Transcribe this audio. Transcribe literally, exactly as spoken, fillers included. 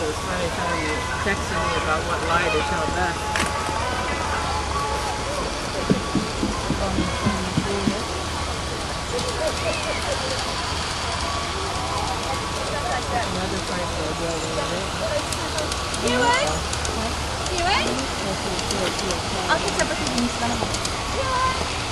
it was funny telling me, texting me about what lie to tell Beth. Another fight for a girl over there. You would? You would? I'll catch up with you when you spend a month. You would?